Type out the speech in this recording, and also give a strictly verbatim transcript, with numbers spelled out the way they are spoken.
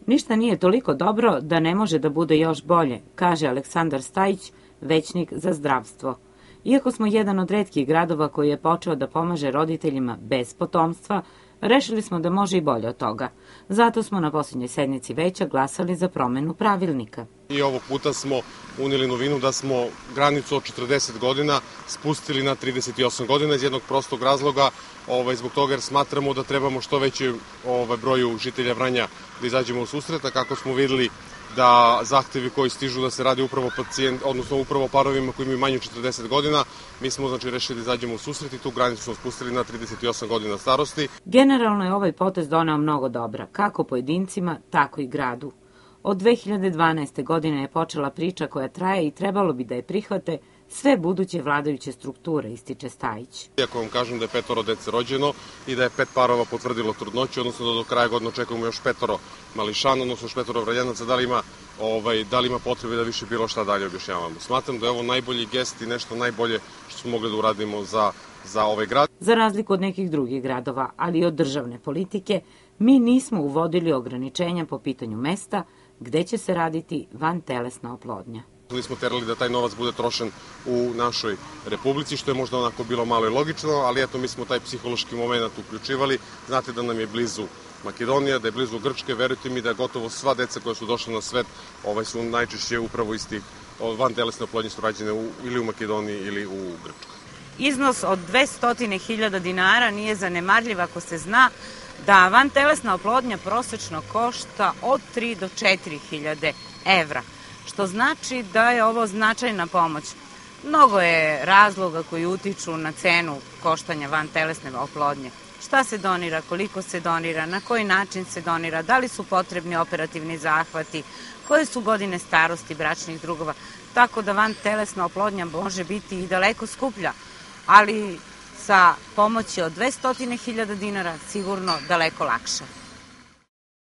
Ništa nije toliko dobro da ne može da bude još bolje, kaže Aleksandar Stajić, većnik za zdravstvo. Iako smo jedan od retkih gradova koji je počeo da pomaže roditeljima bez potomstva, rešili smo da može i bolje od toga. Zato smo na posljednjoj sednici veća glasali za promenu pravilnika. I ovog puta smo uneli novinu da smo granicu od četrdeset godina spustili na trideset osam godina iz jednog prostog razloga, ovaj, zbog toga jer smatramo da trebamo što veći ovaj, broju žitelja Vranja da izađemo u susret, a kako smo videli da zahtevi koji stižu da se radi upravo pacijent, odnosno upravo parovima koji imaju manje od četrdeset godina, mi smo znači rešili da izađemo u susret i tu granicu smo spustili na trideset osam godina starosti. Generalno je ovaj potez doneo mnogo dobra, kako pojedincima, tako i gradu. Od dve hiljade dvanaeste. godine je počela priča koja traje i trebalo bi da je prihvate sve buduće vladajuće strukture, ističe Stajić. Iako vam kažem da je petoro dece rođeno i da je pet parova potvrdilo trudnoću, odnosno da do kraja godine očekujemo još petoro mališana, odnosno još petoro Vranjanaca, da li ima, ovaj, da li ima potrebe da više bilo šta dalje objašnjavamo. Smatram da je ovo najbolji gest i nešto najbolje što smo mogli da uradimo za, za ovaj grad. Za razliku od nekih drugih gradova, ali i od državne politike, mi nismo uvodili ograničenja po pitanju mesta gde će se raditi vantelesna oplodnja. Nismo terali da taj novac bude trošen u našoj republici, što je možda onako bilo malo i logično, ali eto mi smo taj psihološki moment uključivali. Znate da nam je blizu Makedonija, da je blizu Grčke, verujte mi da gotovo sva deca koja su došla na svet ovaj, su najčešće upravo iz tih vantelesne oplodnje su rađene u, ili u Makedoniji ili u Grčkoj. Iznos od dvesta hiljada dinara nije zanemarljiv ako se zna da vantelesna oplodnja prosečno košta od tri do četiri hiljade evra, što znači da je ovo značajna pomoć. Mnogo je razloga koji utiču na cenu koštanja vantelesne oplodnje. Šta se donira, koliko se donira, na koji način se donira, da li su potrebni operativni zahvati, koje su godine starosti bračnih drugova, tako da vantelesna oplodnja može biti i daleko skuplja, ali sa pomoći od dvesta hiljada dinara sigurno daleko lakše.